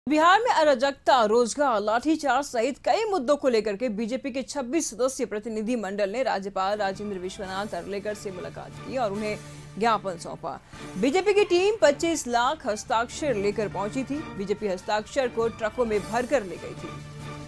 बिहार में अराजकता, रोजगार, लाठीचार्ज सहित कई मुद्दों को लेकर के बीजेपी के 26 सदस्यीय प्रतिनिधि मंडल ने राज्यपाल राजेंद्र विश्वनाथ अर्लेकर से मुलाकात की और उन्हें ज्ञापन सौंपा। बीजेपी की टीम 25 लाख हस्ताक्षर लेकर पहुंची थी। बीजेपी हस्ताक्षर को ट्रकों में भरकर ले गई थी।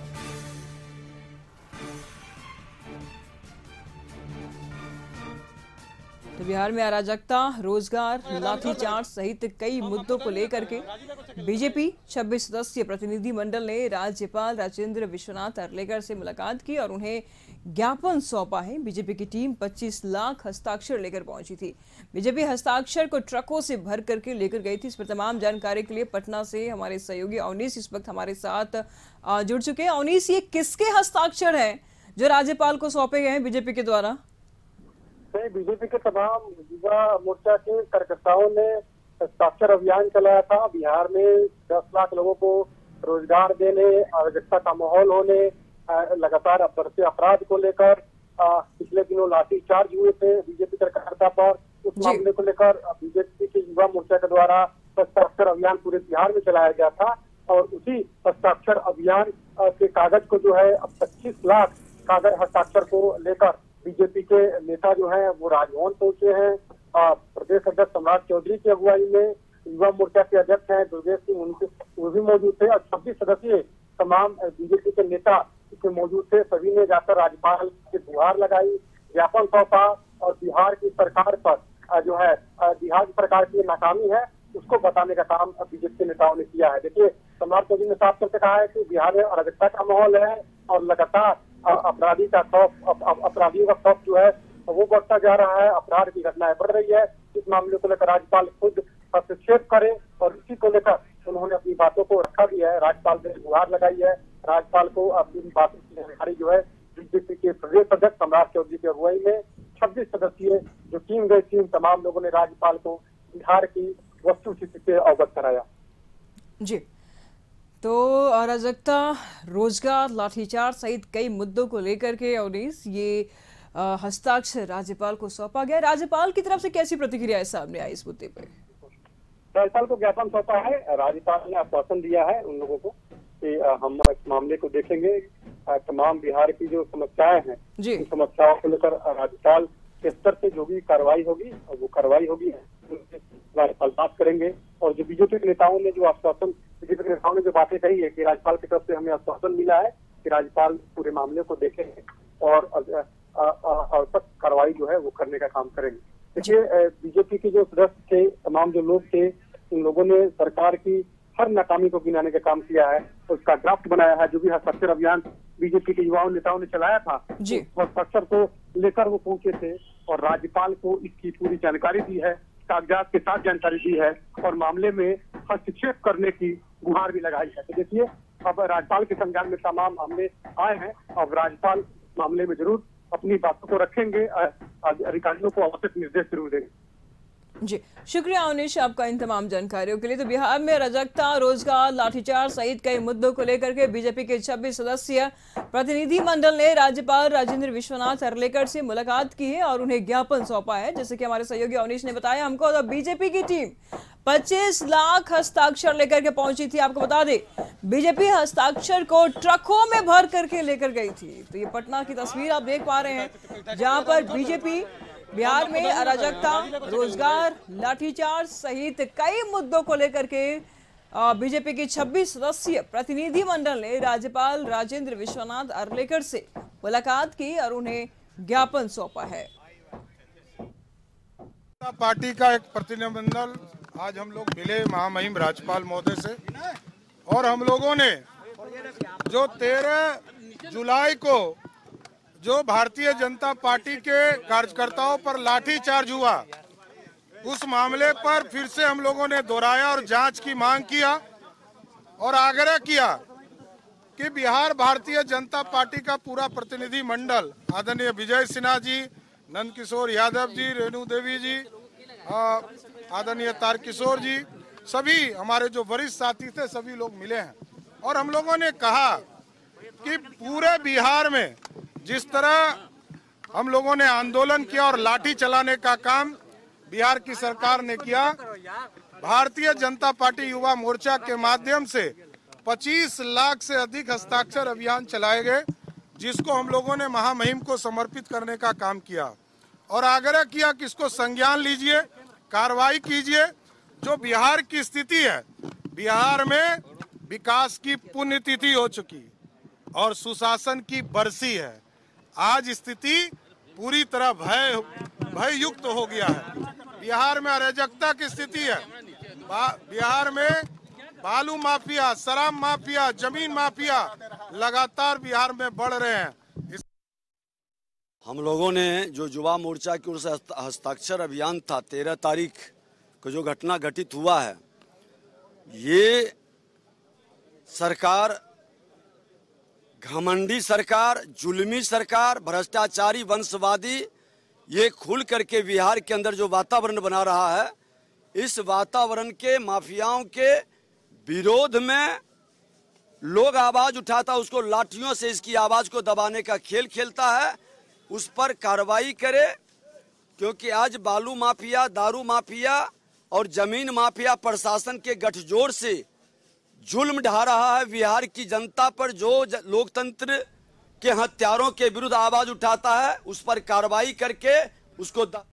तो बिहार में अराजकता, रोजगार, लाठीचार्ज सहित कई मुद्दों को लेकर के बीजेपी 26 सदस्यीय प्रतिनिधि मंडल ने राज्यपाल राजेंद्र विश्वनाथ अर्लेकर से मुलाकात की और उन्हें ज्ञापन सौंपा है। बीजेपी की टीम 25 लाख हस्ताक्षर लेकर पहुंची थी। बीजेपी हस्ताक्षर को ट्रकों से भर करके लेकर गई थी। इस पर तमाम जानकारी के लिए पटना से हमारे सहयोगी अवनीश इस वक्त हमारे साथ जुड़ चुके हैं। अवनीश, ये किसके हस्ताक्षर हैं जो राज्यपाल को सौंपे गए हैं बीजेपी के द्वारा? बीजेपी के तमाम युवा मोर्चा के कार्यकर्ताओं ने हस्ताक्षर अभियान चलाया था। बिहार में 10 लाख लोगों को रोजगार देने, अराजकता का माहौल होने, लगातार बढ़ते अपराध को लेकर पिछले दिनों लाठीचार्ज हुए थे बीजेपी कार्यकर्ता पर। उस मामले को लेकर बीजेपी के युवा मोर्चा के द्वारा हस्ताक्षर अभियान पूरे बिहार में चलाया गया था और उसी हस्ताक्षर अभियान के कागज को जो है अब 25 लाख कागज हस्ताक्षर को लेकर बीजेपी के नेता जो हैं वो राजभवन पहुंचे हैं। प्रदेश अध्यक्ष सम्राट चौधरी की अगुवाई में युवा मोर्चा के अध्यक्ष हैं दुर्गेश सिंह, वो भी मौजूद थे और 26 सदस्यीय तमाम बीजेपी के नेता इसमें मौजूद थे। सभी ने जाकर राज्यपाल की गुहार लगाई, ज्ञापन सौंपा और बिहार की सरकार पर जो है बिहार की सरकार की नाकामी है उसको बताने का काम बीजेपी के नेताओं ने किया है। देखिए, सम्राट चौधरी ने साफ करके कहा है कि बिहार में अराजकता का माहौल है और लगातार अपराधियों का खौफ जो है वो बढ़ता जा रहा है, अपराध की घटनाएं बढ़ रही है। इस मामले को लेकर राज्यपाल खुद हस्तक्षेप करे और इसी को लेकर उन्होंने अपनी बातों को रखा भी है। राज्यपाल ने गुहार लगाई है। राज्यपाल को अपनी बातों की जानकारी जो है बीजेपी के प्रदेश अध्यक्ष सम्राट चौधरी की अगुवाई में 26 सदस्यीय जो टीम गई थी, तमाम लोगों ने राज्यपाल को बिहार की वस्तुस्थिति से अवगत कराया। जी, तो अराजकता, रोजगार, लाठीचार्ज सहित कई मुद्दों को लेकर के अवनीश ये हस्ताक्षर राज्यपाल को सौंपा गया। राज्यपाल की तरफ से कैसी प्रतिक्रिया सामने आई इस मुद्दे पर? राज्यपाल को ज्ञापन सौंपा है। राज्यपाल ने आश्वासन दिया है उन लोगों को कि हम इस मामले को देखेंगे। तमाम बिहार की जो समस्याएं हैं उन समस्याओं को लेकर राज्यपाल के स्तर से जो भी कार्रवाई होगी वो कार्रवाई होगी, राज्यपाल बात करेंगे। और जो बीजेपी के नेताओं ने जो आश्वासन, बीजेपी के नेताओं ने जो बातें कही है कि राज्यपाल की तरफ से हमें आश्वासन मिला है कि राज्यपाल पूरे मामले को देखेंगे और तक कार्रवाई जो है वो करने का काम करेंगे। देखिए, बीजेपी के जो सदस्य थे, तमाम जो लोग थे, उन लोगों ने सरकार की हर नाकामी को गिनाने का काम किया है, उसका ड्राफ्ट बनाया है। जो भी हस्ताक्षर अभियान बीजेपी के युवाओं नेताओं ने चलाया था, हस्ताक्षर को लेकर वो पहुंचे थे और राज्यपाल को इसकी पूरी जानकारी दी है, कागजात के साथ जानकारी दी है और मामले में हस्तक्षेप करने की गुहार भी लगाई है। तो देखिए, अब राज्यपाल के संज्ञान में तमाम मामले आए हैं। अब राज्यपाल मामले में जरूर अपनी बातों को रखेंगे, अधिकारियों को आवश्यक निर्देश जरूर देंगे। जी, शुक्रिया अवनीश आपका इन तमाम जानकारियों के लिए। तो बिहार में अराजकता, रोजगार, लाठीचार्ज सहित कई मुद्दों को लेकर के बीजेपी के 26 सदस्यीय प्रतिनिधि मंडल ने राज्यपाल राजेंद्र विश्वनाथ अर्लेकर से मुलाकात की है और उन्हें ज्ञापन सौंपा है। जैसे कि हमारे सहयोगी अवनीश ने बताया हमको, तो बीजेपी की टीम 25 लाख हस्ताक्षर लेकर के पहुंची थी। आपको बता दें, बीजेपी हस्ताक्षर को ट्रकों में भर करके लेकर गई थी। तो ये पटना की तस्वीर आप देख पा रहे हैं जहां पर बीजेपी बिहार में अराजकता, रोजगार, लाठीचार्ज सहित कई मुद्दों को लेकर के बीजेपी की 26 सदस्यीय प्रतिनिधि मंडल ने राज्यपाल राजेंद्र विश्वनाथ अर्लेकर से मुलाकात की और उन्हें ज्ञापन सौंपा है। पार्टी का एक प्रतिनिधिमंडल आज हम लोग मिले महामहिम राज्यपाल महोदय से और हम लोगों ने जो 13 जुलाई को जो भारतीय जनता पार्टी के कार्यकर्ताओं पर लाठीचार्ज हुआ, उस मामले पर फिर से हम लोगों ने दोहराया और जांच की मांग किया और आग्रह किया कि बिहार भारतीय जनता पार्टी का पूरा प्रतिनिधि मंडल, आदरणीय विजय सिन्हा जी, नंदकिशोर यादव जी, रेणु देवी जी, आदरणीय तारकिशोर जी, सभी हमारे जो वरिष्ठ साथी थे सभी लोग मिले हैं और हम लोगों ने कहा कि पूरे बिहार में जिस तरह हम लोगों ने आंदोलन किया और लाठी चलाने का काम बिहार की सरकार ने किया, भारतीय जनता पार्टी युवा मोर्चा के माध्यम से 25 लाख से अधिक हस्ताक्षर अभियान चलाए गए, जिसको हम लोगों ने महामहिम को समर्पित करने का काम किया और आग्रह किया कि इसको संज्ञान लीजिए, कार्रवाई कीजिए। जो बिहार की स्थिति है, बिहार में विकास की पुण्यतिथि हो चुकी और सुशासन की बरसी है। आज स्थिति पूरी तरह भय युक्त हो गया है। बिहार में अराजकता की स्थिति है। बिहार में बालू माफिया, शराब माफिया, जमीन माफिया लगातार बिहार में बढ़ रहे हैं। हम लोगों ने जो युवा मोर्चा की ओर से हस्ताक्षर अभियान था, 13 तारीख को जो घटना घटित हुआ है, ये सरकार, घमंडी सरकार, जुल्मी सरकार, भ्रष्टाचारी, वंशवादी, ये खुल करके बिहार के अंदर जो वातावरण बना रहा है, इस वातावरण के माफियाओं के विरोध में लोग आवाज उठाता, उसको लाठियों से इसकी आवाज को दबाने का खेल खेलता है। उस पर कार्रवाई करे, क्योंकि आज बालू माफिया, दारू माफिया और जमीन माफिया प्रशासन के गठजोड़ से जुल्म ढा रहा है बिहार की जनता पर। जो लोकतंत्र के हत्यारों के विरुद्ध आवाज उठाता है, उस पर कार्रवाई करके उसको